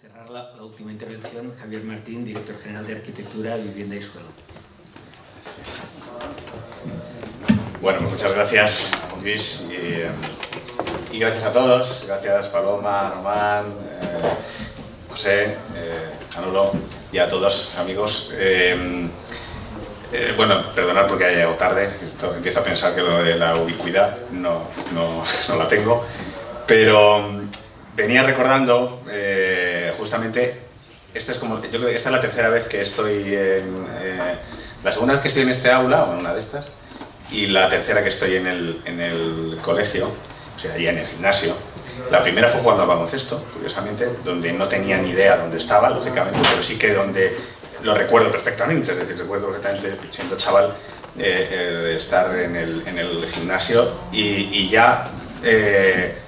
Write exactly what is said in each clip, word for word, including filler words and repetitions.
cerrar la, la última intervención, Javier Martín, director general de Arquitectura, Vivienda y Suelo. Bueno, pues muchas gracias, Luis, y, y gracias a todos, gracias Paloma, Román, eh, José, eh, Manolo y a todos, amigos. Eh, eh, bueno, perdonad porque haya llegado tarde, esto, empiezo a pensar que lo de la ubicuidad no, no, no la tengo, pero venía recordando eh, justamente, esta es, como, yo creo que esta es la tercera vez que estoy en, eh, la segunda vez que estoy en este aula, o en una de estas, y la tercera que estoy en el, en el colegio, o sea, allá en el gimnasio. La primera fue jugando al baloncesto, curiosamente, donde no tenía ni idea dónde estaba, lógicamente, pero sí que donde lo recuerdo perfectamente, es decir, recuerdo perfectamente, siendo chaval, eh, eh, estar en el, en el gimnasio y, y ya eh,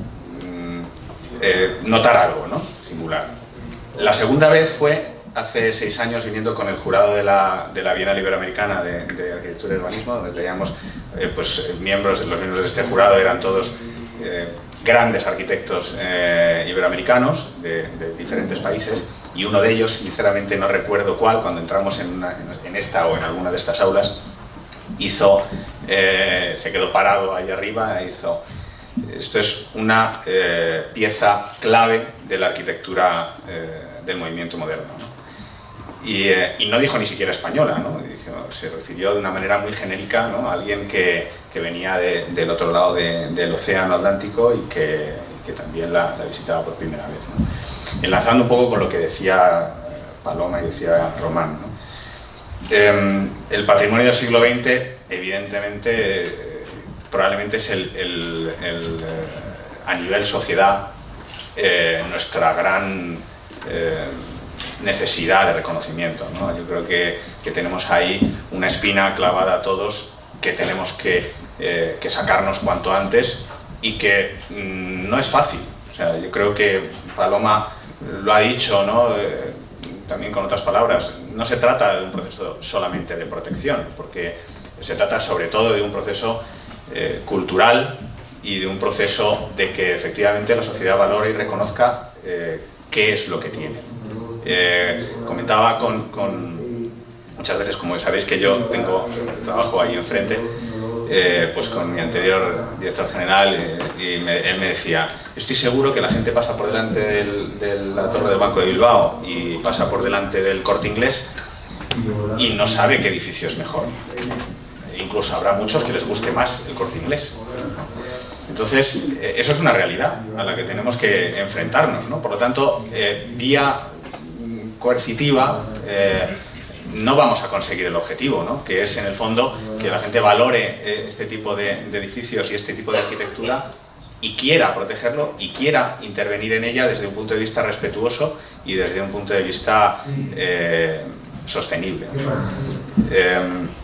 eh, notar algo, ¿no? Singular. La segunda vez fue hace seis años viniendo con el jurado de la, de la Bienal Iberoamericana de, de Arquitectura y Urbanismo, donde teníamos eh, pues, miembros, los miembros de este jurado eran todos eh, grandes arquitectos eh, iberoamericanos de, de diferentes países, y uno de ellos, sinceramente no recuerdo cuál, cuando entramos en, una, en esta o en alguna de estas aulas, hizo, eh, se quedó parado ahí arriba e hizo: esto es una eh, pieza clave de la arquitectura eh, del movimiento moderno, ¿no? Y, eh, y no dijo ni siquiera española, ¿no? Dijo, se refirió de una manera muy genérica, ¿no?, a alguien que, que venía de, del otro lado de, del océano Atlántico y que, que también la, la visitaba por primera vez, ¿no? Enlazando un poco con lo que decía Paloma y decía Román, ¿no? Eh, el patrimonio del siglo veinte, evidentemente, eh, probablemente es el, el, el, eh, a nivel sociedad, eh, nuestra gran eh, necesidad de reconocimiento, ¿no? Yo creo que, que tenemos ahí una espina clavada a todos que tenemos que, eh, que sacarnos cuanto antes, y que mmm, no es fácil. O sea, yo creo que Paloma lo ha dicho, ¿no?, eh, también con otras palabras. No se trata de un proceso solamente de protección, porque se trata sobre todo de un proceso eh, cultural y de un proceso de que efectivamente la sociedad valore y reconozca eh, qué es lo que tiene. Eh, comentaba con, con muchas veces, como sabéis que yo tengo trabajo ahí enfrente, eh, pues con mi anterior director general, eh, y me, él me decía: estoy seguro que la gente pasa por delante del, de la torre del Banco de Bilbao y pasa por delante del Corte Inglés y no sabe qué edificio es mejor. E incluso habrá muchos que les guste más el Corte Inglés. Entonces, eh, eso es una realidad a la que tenemos que enfrentarnos, ¿no? Por lo tanto, eh, vía coercitiva eh, no vamos a conseguir el objetivo, ¿no?, que es en el fondo que la gente valore eh, este tipo de, de edificios y este tipo de arquitectura y quiera protegerlo y quiera intervenir en ella desde un punto de vista respetuoso y desde un punto de vista eh, sostenible. Eh,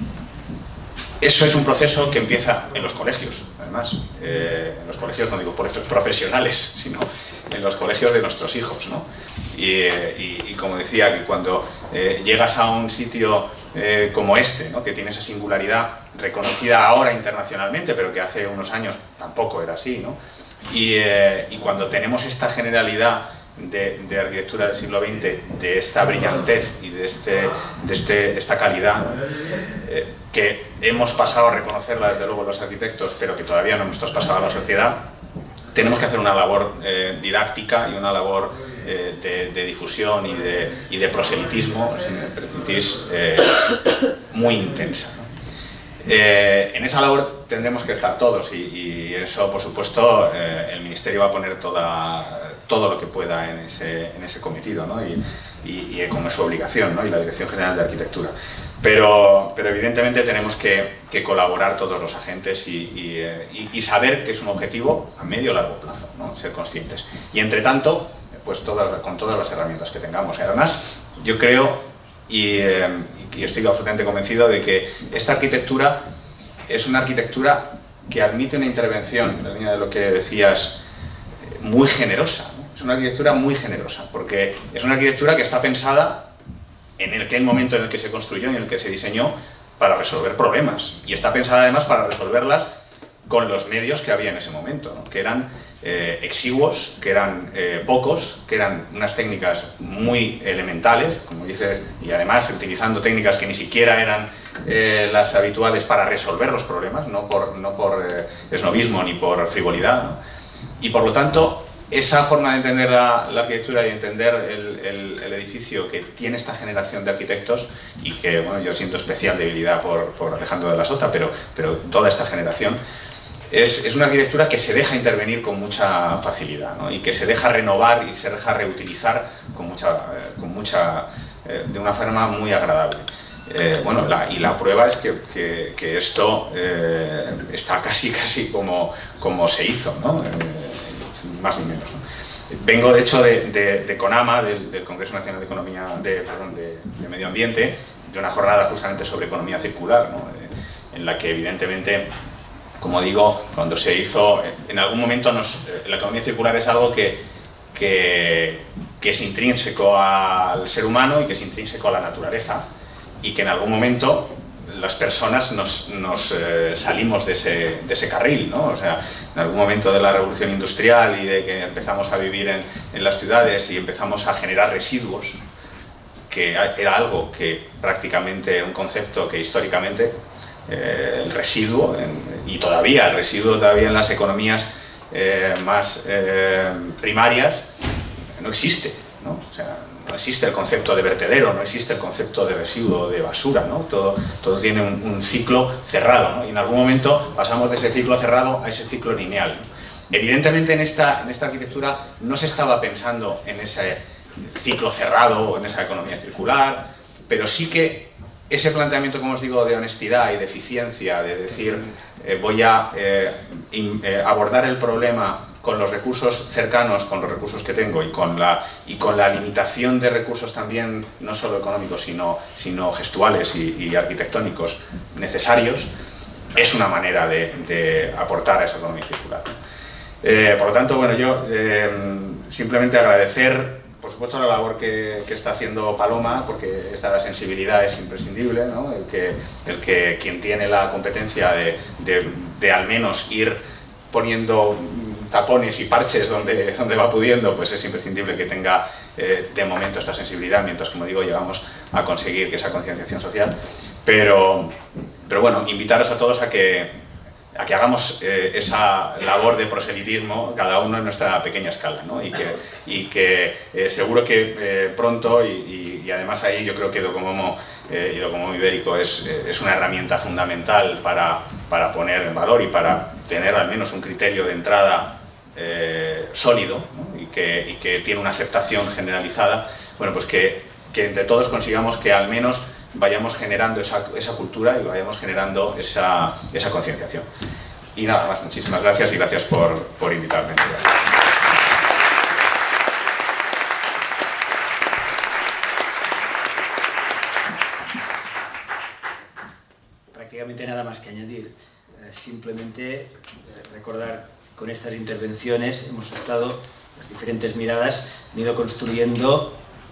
Eso es un proceso que empieza en los colegios, además. Eh, en los colegios, no digo profesionales, sino en los colegios de nuestros hijos, ¿no? Y, y, y como decía, que cuando eh, llegas a un sitio eh, como este, ¿no?, que tiene esa singularidad reconocida ahora internacionalmente, pero que hace unos años tampoco era así, ¿no? Y, eh, y cuando tenemos esta generalidad De, de arquitectura del siglo veinte, de esta brillantez y de, este, de este, esta calidad, eh, que hemos pasado a reconocerla desde luego los arquitectos, pero que todavía no hemos traspasado a la sociedad, tenemos que hacer una labor eh, didáctica y una labor eh, de, de difusión y de, y de proselitismo, si me permitís, eh, muy intensa, ¿no? Eh, en esa labor tendremos que estar todos, y, y eso, por supuesto, eh, el Ministerio va a poner toda, todo lo que pueda en ese, en ese cometido, ¿no?, y, y, y como es su obligación, ¿no?, y la Dirección General de Arquitectura. Pero, pero evidentemente tenemos que, que colaborar todos los agentes y, y, y, y saber que es un objetivo a medio o largo plazo, ¿no?, ser conscientes. Y entre tanto, pues todas, con todas las herramientas que tengamos. Y además, yo creo, y, eh, y estoy absolutamente convencido de que esta arquitectura es una arquitectura que admite una intervención, en la línea de lo que decías, muy generosa, ¿no? Es una arquitectura muy generosa, porque es una arquitectura que está pensada en aquel momento en el que se construyó y en el que se diseñó para resolver problemas, y está pensada además para resolverlas con los medios que había en ese momento, ¿no? Que eran eh, exiguos, que eran eh, pocos, que eran unas técnicas muy elementales, como dices, y además utilizando técnicas que ni siquiera eran eh, las habituales para resolver los problemas, no por, no por eh, esnovismo ni por frivolidad, ¿no? Y por lo tanto, esa forma de entender la, la arquitectura y entender el, el, el edificio que tiene esta generación de arquitectos, y que, bueno, yo siento especial debilidad por, por Alejandro de la Sota, pero, pero toda esta generación, es, es una arquitectura que se deja intervenir con mucha facilidad, ¿no? Y que se deja renovar y se deja reutilizar con mucha, eh, con mucha eh, de una forma muy agradable. Eh, bueno, la, y la prueba es que, que, que esto eh, está casi, casi como, como se hizo, ¿no? Eh, más ni menos, ¿no? Vengo, de hecho, de, de, de CONAMA, del, del Congreso Nacional de Economía, de, perdón, de, de Medio Ambiente, de una jornada justamente sobre economía circular, ¿no? Eh, en la que, evidentemente, como digo, cuando se hizo, en algún momento nos, la economía circular es algo que, que, que es intrínseco al ser humano y que es intrínseco a la naturaleza, y que en algún momento las personas nos, nos eh, salimos de ese, de ese carril, ¿no? O sea, en algún momento de la revolución industrial y de que empezamos a vivir en, en las ciudades y empezamos a generar residuos, que era algo que prácticamente, un concepto que históricamente eh, el residuo, en, y todavía el residuo todavía en las economías eh, más eh, primarias no existe, ¿no? O sea, no existe el concepto de vertedero, no existe el concepto de residuo, de basura, ¿no? Todo, todo tiene un, un ciclo cerrado, ¿no? Y en algún momento pasamos de ese ciclo cerrado a ese ciclo lineal. Evidentemente en esta, en esta arquitectura no se estaba pensando en ese ciclo cerrado o en esa economía circular, pero sí que ese planteamiento, como os digo, de honestidad y de eficiencia, de decir eh, voy a eh, in, eh, abordar el problema con los recursos cercanos, con los recursos que tengo y con la, y con la limitación de recursos también, no solo económicos, sino, sino gestuales y, y arquitectónicos necesarios, es una manera de, de aportar a esa economía circular. Eh, por lo tanto, bueno, yo eh, simplemente agradecer, por supuesto, la labor que, que está haciendo Paloma, porque esta sensibilidad es imprescindible, ¿no? El que, el que quien tiene la competencia de, de, de al menos ir poniendo tapones y parches donde, donde va pudiendo, pues es imprescindible que tenga eh, de momento esta sensibilidad, mientras, como digo, llegamos a conseguir que esa concienciación social. Pero, pero bueno, invitaros a todos a que, a que hagamos eh, esa labor de proselitismo, cada uno en nuestra pequeña escala, ¿no? Y que, y que eh, seguro que eh, pronto, y, y, y además ahí yo creo que Docomomo eh, y Docomomo Ibérico es, es una herramienta fundamental para, para poner en valor y para tener al menos un criterio de entrada Eh, sólido, ¿no? y, que, y que tiene una aceptación generalizada. Bueno, pues que, que entre todos consigamos que al menos vayamos generando esa, esa cultura y vayamos generando esa, esa concienciación. Y nada más, muchísimas gracias y gracias por, por invitarme. Prácticamente nada más que añadir, eh, simplemente eh, recordar. Con estas intervenciones hemos estado, las diferentes miradas, han ido construyendo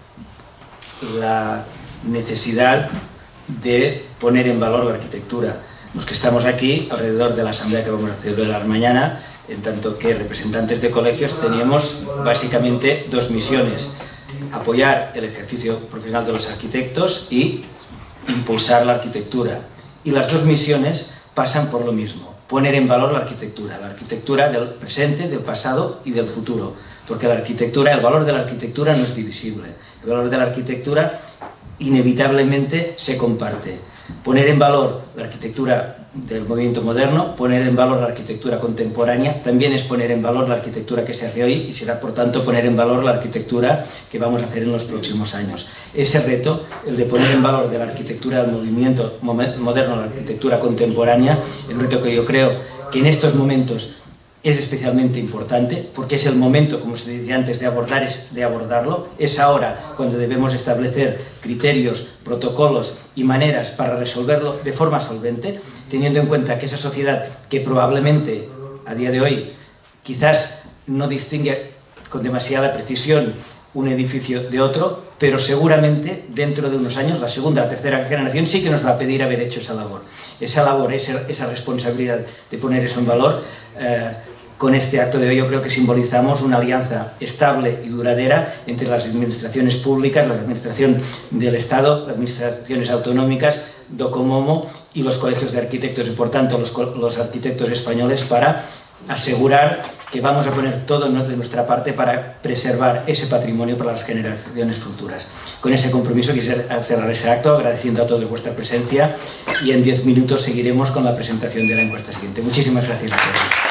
la necesidad de poner en valor la arquitectura. Los que estamos aquí, alrededor de la asamblea que vamos a celebrar mañana, en tanto que representantes de colegios, teníamos básicamente dos misiones: apoyar el ejercicio profesional de los arquitectos y impulsar la arquitectura. Y las dos misiones pasan por lo mismo: poner en valor la arquitectura, la arquitectura del presente, del pasado y del futuro, porque la arquitectura, el valor de la arquitectura no es divisible, el valor de la arquitectura inevitablemente se comparte. Poner en valor la arquitectura del movimiento moderno, poner en valor la arquitectura contemporánea, también es poner en valor la arquitectura que se hace hoy y será, por tanto, poner en valor la arquitectura que vamos a hacer en los próximos años. Ese reto, el de poner en valor de la arquitectura del movimiento moderno, la arquitectura contemporánea, es un reto que yo creo que en estos momentos es especialmente importante, porque es el momento, como se decía antes, de, abordar, de abordarlo. Es ahora cuando debemos establecer criterios, protocolos y maneras para resolverlo de forma solvente, teniendo en cuenta que esa sociedad que probablemente a día de hoy quizás no distingue con demasiada precisión un edificio de otro, pero seguramente dentro de unos años la segunda, la tercera generación sí que nos va a pedir haber hecho esa labor. Esa labor, esa, esa responsabilidad de poner eso en valor, eh, con este acto de hoy yo creo que simbolizamos una alianza estable y duradera entre las administraciones públicas, la administración del Estado, las administraciones autonómicas, Docomomo y los colegios de arquitectos y por tanto los, los arquitectos españoles para asegurar que vamos a poner todo de nuestra parte para preservar ese patrimonio para las generaciones futuras. Con ese compromiso quisiera cerrar ese acto agradeciendo a todos vuestra presencia y en diez minutos seguiremos con la presentación de la encuesta siguiente. Muchísimas gracias a todos.